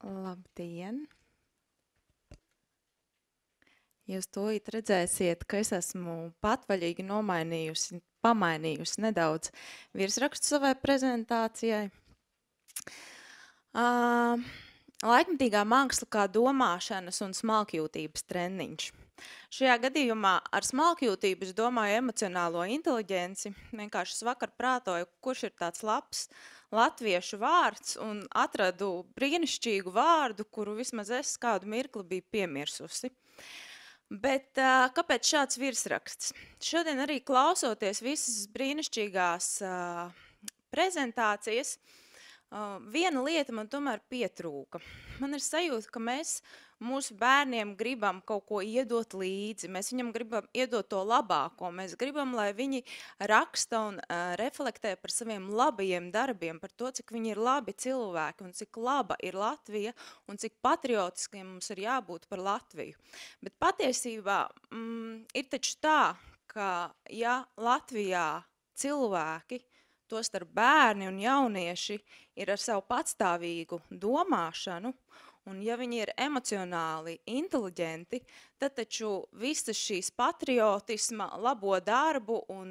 Labdien! Jūs tūlīt redzēsiet, ka es esmu patvaļīgi pamainījusi nedaudz virsrakstu savai prezentācijai. Laikmetīgā māksla kā domāšanas un smalkjūtības treniņš. Šajā gadījumā ar smalkjūtību es domāju emocionālo inteliģenci. Vienkārši es vakar prātoju, kurš ir tāds labs latviešu vārds, un atradu brīnišķīgu vārdu, kuru vismaz es kādu mirkli biju piemirsusi. Bet kāpēc šāds virsraksts? Šodien arī klausoties visas brīnišķīgās prezentācijas, viena lieta man tomēr pietrūka. Man ir sajūta, ka mēs mūsu bērniem gribam kaut ko iedot līdzi, mēs viņam gribam iedot to labāko, mēs gribam, lai viņi raksta un reflektē par saviem labajiem darbiem, par to, cik viņi ir labi cilvēki un cik laba ir Latvija un cik patriotiskiem mums ir jābūt par Latviju. Bet patiesībā ir taču tā, ka ja Latvijā cilvēki, tostarp bērni un jaunieši, ir ar savu patstāvīgu domāšanu, un ja viņi ir emocionāli inteliģenti, tad taču visas šīs patriotisma, labo darbu un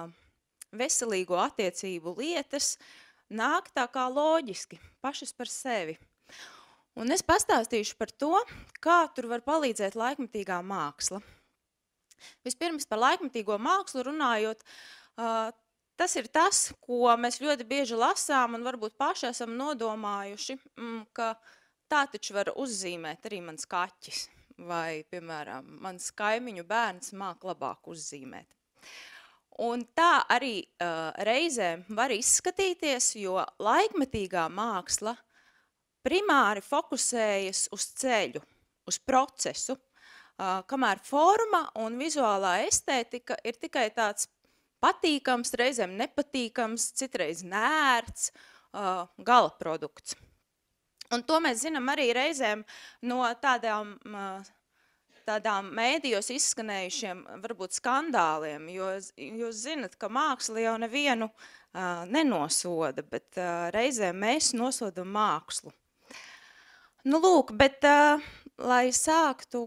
veselīgo attiecību lietas nāk tā kā loģiski, pašas par sevi. Un es pastāstīšu par to, kā tur var palīdzēt laikmetīgā māksla. Vispirms par laikmetīgo mākslu runājot, tas ir tas, ko mēs ļoti bieži lasām un varbūt paši esam nodomājuši, ka tā taču var uzzīmēt arī mans kaķis vai, piemēram, mans kaimiņu bērns māk labāk uzzīmēt. Un tā arī reizēm var izskatīties, jo laikmetīgā māksla primāri fokusējas uz ceļu, uz procesu, kamēr forma un vizuālā estētika ir tikai tāds patīkams, reizēm nepatīkams, citreiz nērts gala produkts. Un to mēs zinām arī reizēm no tādām mēdījos izskanējušiem varbūt skandāliem, jo jūs zinat, ka māksla jau nevienu nenosoda, bet reizēm mēs nosodam mākslu. Nu lūk, bet lai sāktu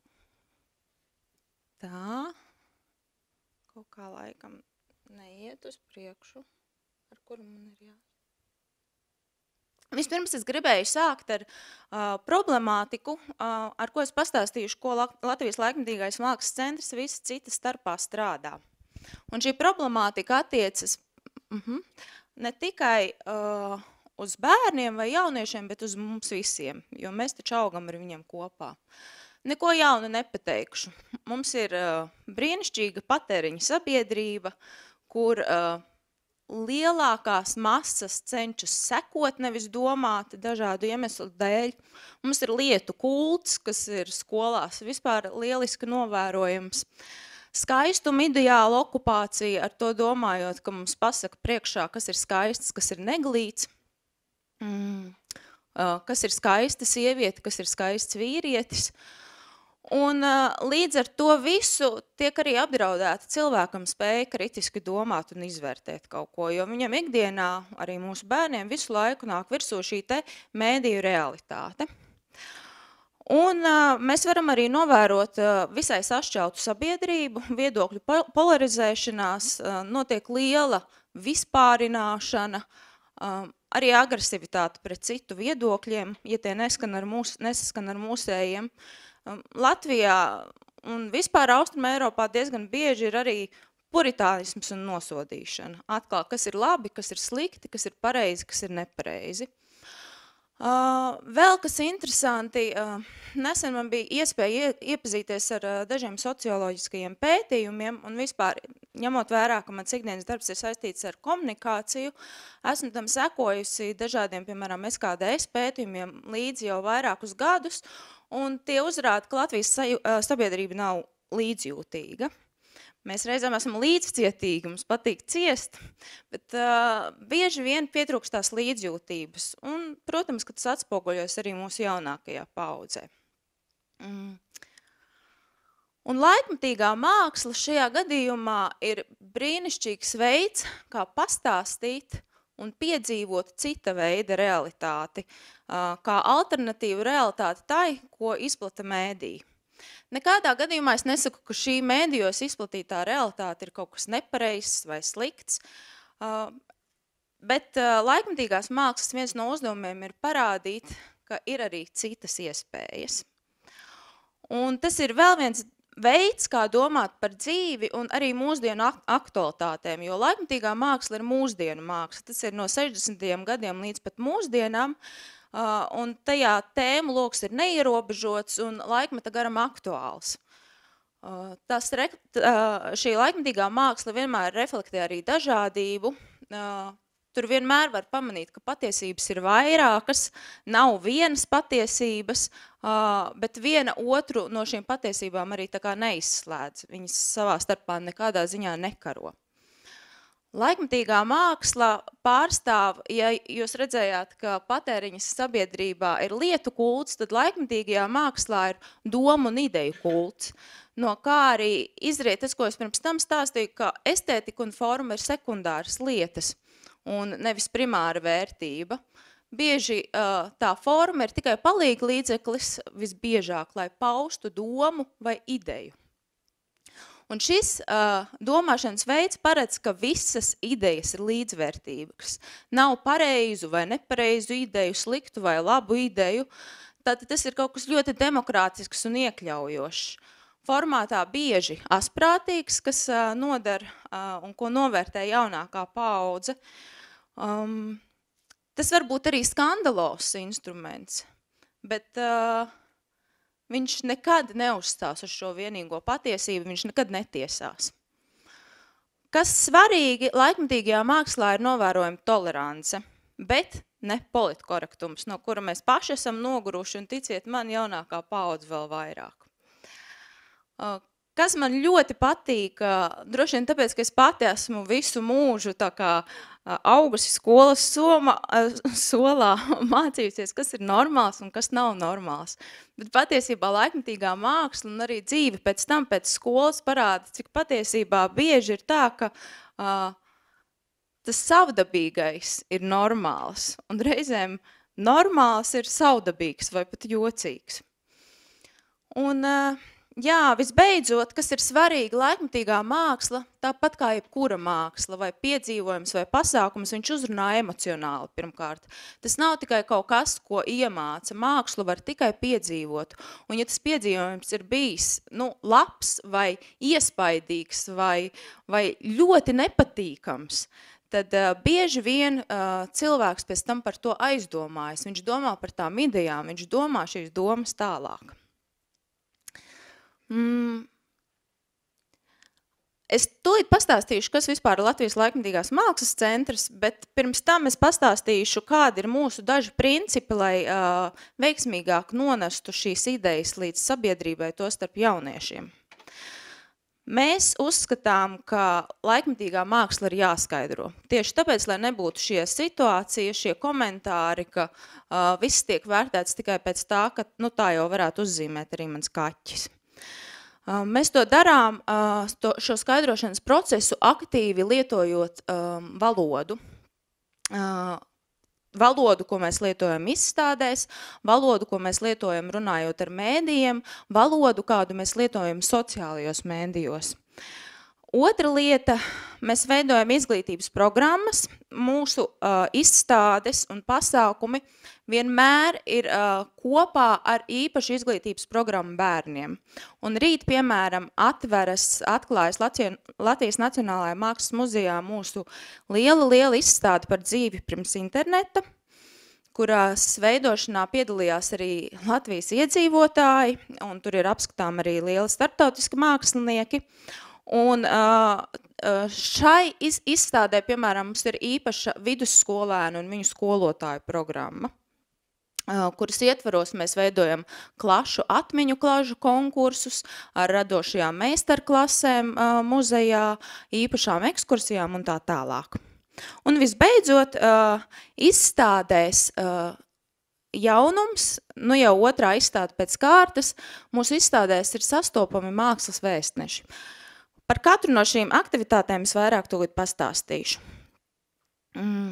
tā, kaut kā laikam neiet uz priekšu, ar kuru man ir jā. Vispirms es gribēju sākt ar problemātiku, ar ko es pastāstīšu, ko Latvijas laikmetīgais mākslas centrs visi cita starpā strādā. Un šī problemātika attiecas ne tikai uz bērniem vai jauniešiem, bet uz mums visiem, jo mēs taču augam ar viņiem kopā. Neko jaunu nepateikšu. Mums ir brīnišķīga patēriņa sabiedrība, kur lielākās masas cenšas sekot, nevis domāt dažādu iemeslu dēļ. Mums ir lietu kults, kas ir skolās vispār lieliski novērojams. Skaistuma ideāla okupācija, ar to domājot, ka mums pasaka priekšā, kas ir skaists, kas ir neglīts, kas ir skaista sieviete, kas ir skaists vīrietis. Un līdz ar to visu tiek arī apdraudēta cilvēkam spēja kritiski domāt un izvērtēt kaut ko, jo viņam ikdienā, arī mūsu bērniem, visu laiku nāk virsū šī te mēdīju realitāte. Un mēs varam arī novērot visai sašķeltu sabiedrību, viedokļu polarizēšanās, notiek liela vispārināšana, arī agresivitāte pret citu viedokļiem, ja tie nesaskan ar mūsējiem. Latvijā un vispār Austruma Eiropā diezgan bieži ir arī puritānisms un nosodīšana. Atkal, kas ir labi, kas ir slikti, kas ir pareizi, kas ir nepareizi. Vēl kas interesanti, nesen man bija iespēja iepazīties ar dažiem socioloģiskajiem pētījumiem un vispār, ņemot vērā, ka mans ikdienas darbs ir saistīts ar komunikāciju, esmu tam sekojusi dažādiem, piemēram, SKDS pētījumiem līdzi jau vairākus gadus, un tie uzrāda, ka Latvijas sabiedrība nav līdzjūtīga. Mēs reizēm esam līdzcietīgi, mums patīk ciest, bet bieži vien pietrūkst tās līdzjūtības. Un, protams, ka tas atspoguļojas arī mūsu jaunākajā paudzē. Un laikmetīgā māksla šajā gadījumā ir brīnišķīgs veids, kā pastāstīt un piedzīvot cita veida realitāti, kā alternatīvu realitāti tai, ko izplata mēdī. Nekādā gadījumā es nesaku, ka šī mēdījos izplatītā realitāte ir kaut kas nepareizs vai slikts, bet laikmetīgās mākslas viens no uzdevumiem ir parādīt, ka ir arī citas iespējas. Un tas ir vēl viens veids, kā domāt par dzīvi un arī mūsdienu aktualitātēm, jo laikmetīgā māksla ir mūsdienu māksla. Tas ir no 60. gadiem līdz pat mūsdienām, un tajā tēmu loks ir neierobežots un laikmeta garam aktuāls. Šī laikmetīgā māksla vienmēr reflektē arī dažādību. Tur vienmēr var pamanīt, ka patiesības ir vairākas, nav vienas patiesības, bet viena otru no šīm patiesībām arī tā kā neizslēdz. Viņas savā starpā nekādā ziņā nekaro. Laikmetīgā māksla pārstāv, ja jūs redzējāt, ka patēriņas sabiedrībā ir lietu kults, tad laikmetīgajā mākslā ir domu un ideju kults. No kā arī izriet tas, ko es pirms tam stāstīju, ka estētika un forma ir sekundāras lietas un nevis primāra vērtība. Bieži tā forma ir tikai palīga līdzeklis visbiežāk, lai paustu domu vai ideju. Un šis domāšanas veids paredz, ka visas idejas ir līdzvērtīgas. Nav pareizu vai nepareizu ideju, sliktu vai labu ideju. Tātad tas ir kaut kas ļoti demokrātisks un iekļaujošs. Formātā bieži asprātīgs, kas noder un ko novērtē jaunākā paudze. Tas var būt arī skandalos instruments, bet viņš nekad neuzstās uz šo vienīgo patiesību, viņš nekad netiesās. Kas svarīgi laikmetīgajā mākslā ir novērojama tolerance, bet ne politkorektums, no kura mēs paši esam noguruši un ticiet man jaunākā paudze vēl vairāk. Kas man ļoti patīk, droši vien tāpēc, ka es pati esmu visu mūžu tā kā augusi skolas solā mācījusies, kas ir normāls un kas nav normāls. Bet patiesībā laikmetīgā māksla un arī dzīve pēc tam, pēc skolas parāda, cik patiesībā bieži ir tā, ka tas savdabīgais ir normāls un reizēm normāls ir savdabīgs vai pat jocīgs. Un jā, visbeidzot, kas ir svarīgi, laikmetīgā māksla, tāpat kā jebkura māksla, vai piedzīvojums, vai pasākums, viņš uzrunā emocionāli pirmkārt. Tas nav tikai kaut kas, ko iemāca. Mākslu var tikai piedzīvot. Un ja tas piedzīvojums ir bijis labs, vai iespaidīgs, vai ļoti nepatīkams, tad bieži vien cilvēks pēc tam par to aizdomājas. Viņš domā par tām idejām, viņš domā šīs domas tālāk. Es tūlīt pastāstīšu, kas vispār ir Latvijas laikmetīgās mākslas centrs, bet pirms tam es pastāstīšu, kādi ir mūsu daži principi, lai veiksmīgāk nonestu šīs idejas līdz sabiedrībai, to starp jauniešiem. Mēs uzskatām, ka laikmetīgā māksla ir jāskaidro. Tieši tāpēc, lai nebūtu šie situācija, šie komentāri, ka viss tiek vērtēts tikai pēc tā, ka tā jau varētu uzzīmēt arī mans kaķis. Mēs to darām, šo skaidrošanas procesu aktīvi lietojot valodu. Valodu, ko mēs lietojam izstādēs, valodu, ko mēs lietojam runājot ar mēdījiem, valodu, kādu mēs lietojam sociālajos mēdījos. Otra lieta, mēs veidojam izglītības programmas, mūsu izstādes un pasākumi vienmēr ir kopā ar īpašu izglītības programmu bērniem. Un rīt, piemēram, atklājas Latvijas Nacionālajā mākslas muzejā mūsu liela izstāde par dzīvi pirms interneta, kurās veidošanā piedalījās arī Latvijas iedzīvotāji, un tur ir apskatām arī lieli starptautiski mākslinieki. Un šai izstādē, piemēram, mums ir īpaša vidusskolēnu un viņu skolotāju programma, kuras ietvaros mēs veidojam klašu atmiņu klažu konkursus ar radošajām meistarklasēm muzejā, īpašām ekskursijām un tā tālāk. Un visbeidzot, izstādēs jaunums, jau otrā izstāde pēc kārtas, mūsu izstādēs ir sastopami mākslas vēstneši. Par katru no šīm aktivitātēm es vairāk tūlīt pastāstīšu.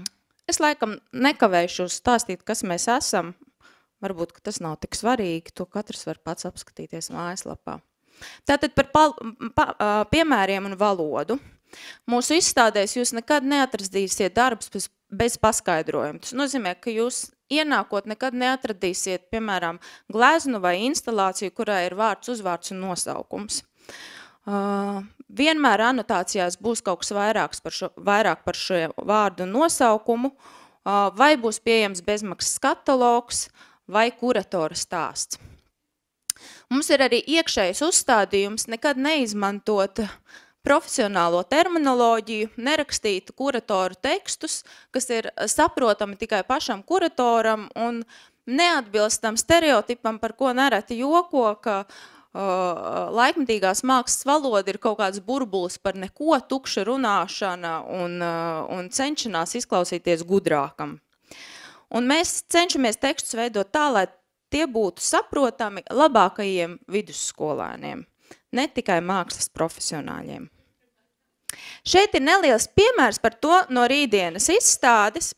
Es laikam nekavēšu stāstīt, kas mēs esam. Varbūt, ka tas nav tik svarīgi, to katrs var pats apskatīties mājaslapā. Tātad par piemēriem un valodu. Mūsu izstādēs jūs nekad neatradīsiet darbus bez paskaidrojuma. Tas nozīmē, ka jūs ienākot nekad neatradīsiet, piemēram, gleznu vai instalāciju, kurā ir vārds, uzvārds un nosaukums. Vienmēr anotācijās būs kaut kas vairāk par šo vārdu un nosaukumu, vai būs pieejams bezmaksas katalogs, vai kuratora stāsts. Mums ir arī iekšējais uzstādījums nekad neizmantot profesionālo terminoloģiju, nerakstītu kuratoru tekstus, kas ir saprotami tikai pašam kuratoram un neatbilstam stereotipam, par ko nereti joko, ka laikmetīgās mākslas valoda ir kaut kāds burbulis par neko, tukša runāšana un cenšanās izklausīties gudrākam. Un mēs cenšamies tekstus veidot tā, lai tie būtu saprotami labākajiem vidusskolēniem, ne tikai mākslas profesionāļiem. Šeit ir neliels piemērs par to no rītdienas izstādes.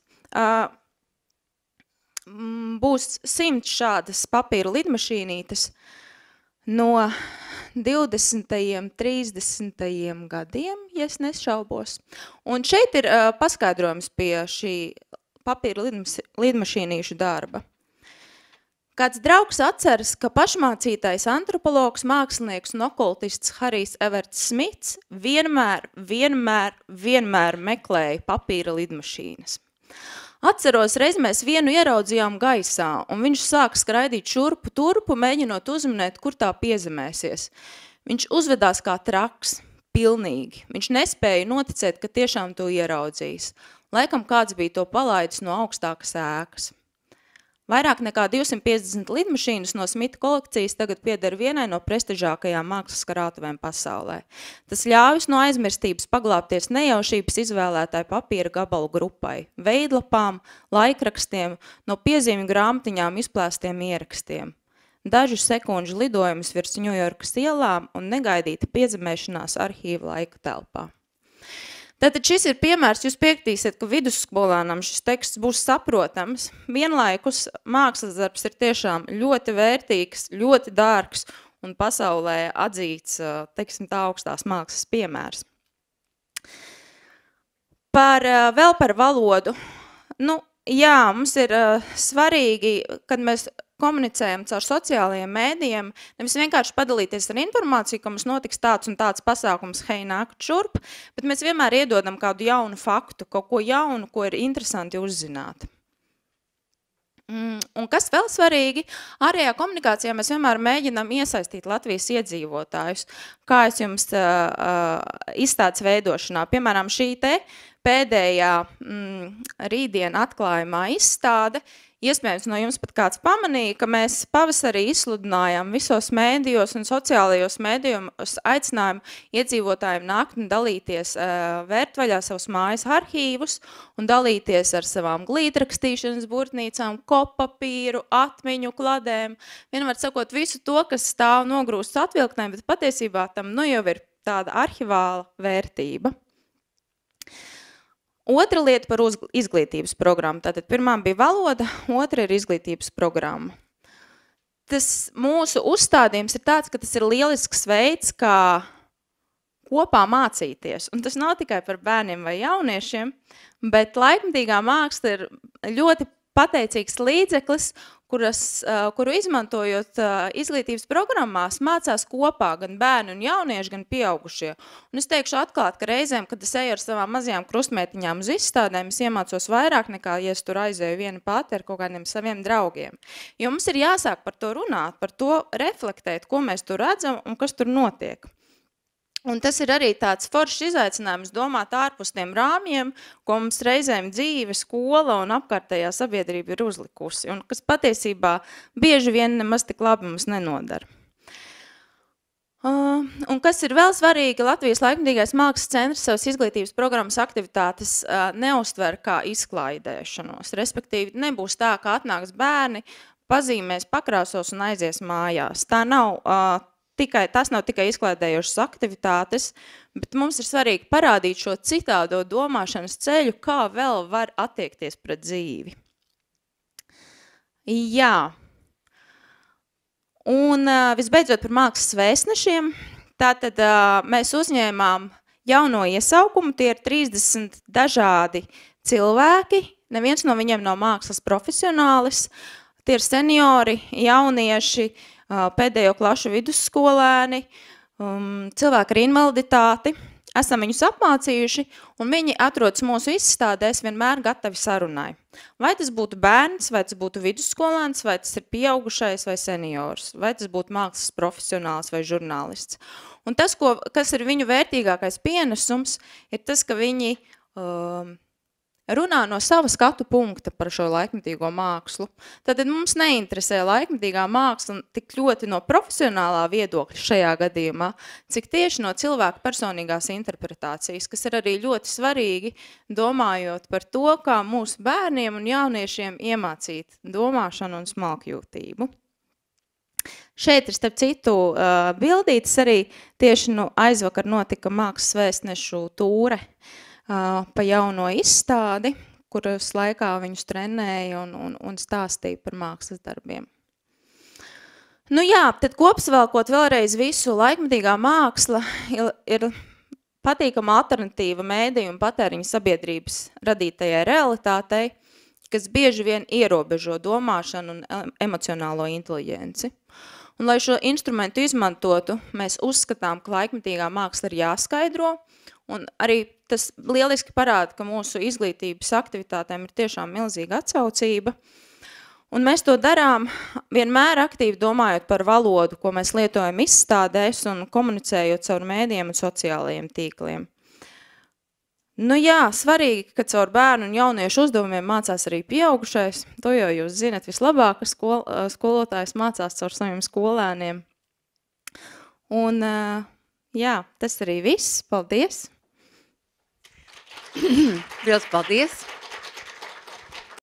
Būs 100 šādas papīra lidmašīnītes no 20. 30. gadiem, ja es nešaubos. Un šeit ir paskaidrojums pie šī papīra lidmašīnīšu darba. Kāds draugs atceras, ka pašmācītais antropologs, mākslinieks un okultists Harijs Everts Smits vienmēr meklēja papīra lidmašīnas. Atceros, reiz mēs vienu ieraudzījām gaisā, un viņš sāk skraidīt šurpu turpu, mēģinot uzminēt, kur tā piezemēsies. Viņš uzvedās kā traks, pilnīgi. Viņš nespēja noticēt, ka tiešām to ieraudzījis. Laikam kāds bija to palaidis no augstākas ēkas. Vairāk nekā 250 lidmašīnas no Smita kolekcijas tagad pieder vienai no prestižākajām mākslas krātuvēm pasaulē. Tas ļaujas no aizmirstības paglābties nejaušības izvēlētāju papīra gabalu grupai, veidlapām, laikrakstiem, no piezīmju grāmatiņām izplēstiem ierakstiem. Dažu sekundžu lidojumus virs Ņujorkas ielām un negaidīta piezemēšanās arhīva laika telpā. Tātad šis ir piemērs, jūs piekritīsiet, ka vidusskolānam šis teksts būs saprotams. Vienlaikus mākslas darbs ir tiešām ļoti vērtīgs, ļoti dārgs un pasaulē atzīts, teiksim tā, augstās mākslas piemērs. Vēl par valodu. Jā, mums ir svarīgi, kad mēs komunicējam caur sociālajiem mēdījiem, nevis vienkārši padalīties ar informāciju, ka mums notiks tāds un tāds pasākums, hei, nākat šurp, bet mēs vienmēr iedodam kādu jaunu faktu, kaut ko jaunu, ko ir interesanti uzzināt. Un kas vēl svarīgi, ārējā komunikācijā mēs vienmēr mēģinām iesaistīt Latvijas iedzīvotājus, kā es jums izstādes veidošanā. Piemēram, šī te pēdējā rītdien atklājumā izstāde, iespējams, no jums pat kāds pamanīja, ka mēs pavasarī izsludinājām visos mēdījos un sociālajos mēdījos aicinājumu iedzīvotājiem nākt un dalīties, vērt vaļā savus mājas arhīvus un dalīties ar savām glītrakstīšanas burtnīcām, kopapīru, atmiņu kladēm. Vienmēr sakot visu to, kas stāv nogrūsts atvilktnēm, bet patiesībā tam jau ir tāda arhivāla vērtība. Otra lieta par izglītības programmu. Tātad pirmā bija valoda, otra ir izglītības programma. Tas mūsu uzstādījums ir tāds, ka tas ir lielisks veids, kā kopā mācīties. Un tas nav tikai par bērniem vai jauniešiem, bet laikmetīgā māksla ir ļoti pateicīgs līdzeklis, kuru izmantojot izglītības programmās mācās kopā gan bērni un jaunieši, gan pieaugušie. Un es teikšu atklāt, ka reizēm, kad es eju ar savām mazajām krustmeitiņām uz izstādēm, es iemācos vairāk nekā, ja es tur aizēju viena pati ar kaut kādiem saviem draugiem. Jo mums ir jāsāk par to runāt, par to reflektēt, ko mēs tur redzam un kas tur notiek. Un tas ir arī tāds foršs izaicinājums domāt ārpus tiem rāmjiem, ko mums reizēm dzīve, skola un apkārtējā sabiedrība ir uzlikusi, un kas patiesībā bieži vien nemaz tik labi mums nenodara. Un kas ir vēl svarīgi, Latvijas laikmetīgais mākslas centrs savas izglītības programmas aktivitātes neuztver kā izklaidēšanos. Respektīvi, nebūs tā, ka atnāks bērni, pazīmēs, pakrāsos un aizies mājās. Tā nav. tās nav tikai izklaidējošas aktivitātes, bet mums ir svarīgi parādīt šo citādo domāšanas ceļu, kā vēl var attiekties pret dzīvi. Jā. Un visbeidzot par mākslas vēstnešiem. Tātad mēs uzņēmām jauno iesaukumu, tie ir 30 dažādi cilvēki, neviens no viņiem nav mākslas profesionālis, tie ir seniori, jaunieši, pēdējo klašu vidusskolēni, cilvēki ar invaliditāti. Esam viņus apmācījuši, un viņi atrodas mūsu izstādēs vienmēr gatavi sarunai. Vai tas būtu bērns, vai tas būtu vidusskolēns, vai tas ir pieaugušais vai seniors, vai tas būtu mākslas profesionāls vai žurnālists. Un tas, kas ir viņu vērtīgākais pienesums, ir tas, ka viņi runā no sava skatu punkta par šo laikmetīgo mākslu. Tad mums neinteresē laikmetīgā māksla tik ļoti no profesionālā viedokļa šajā gadījumā, cik tieši no cilvēka personīgās interpretācijas, kas ir arī ļoti svarīgi, domājot par to, kā mūsu bērniem un jauniešiem iemācīt domāšanu un smalkjūtību. Šeit ir starp citu bildītes arī tieši aizvakar notika mākslas vēstnešu tūre pa jauno izstādi, kuras laikā viņus trenēja un stāstīja par mākslas darbiem. Nu jā, tad kopsavilkot vēlreiz visu, laikmetīgā māksla ir patīkama alternatīva mēdīju un patēriņa sabiedrības radītajai realitātei, kas bieži vien ierobežo domāšanu un emocionālo inteliģenci. Un, lai šo instrumentu izmantotu, mēs uzskatām, ka laikmetīgā māksla ir jāskaidro, un arī tas lieliski parāda, ka mūsu izglītības aktivitātēm ir tiešām milzīga atsaucība. Un mēs to darām vienmēr aktīvi domājot par valodu, ko mēs lietojam izstādēs un komunicējot caur mēdījiem un sociālajiem tīkliem. Nu jā, svarīgi, ka caur bērnu un jauniešu uzdevumiem mācās arī pieaugušais. To jau jūs zinat vislabāk, ka skolotājs mācās caur saviem skolēniem. Un jā, tas arī viss. Paldies! Liels paldies!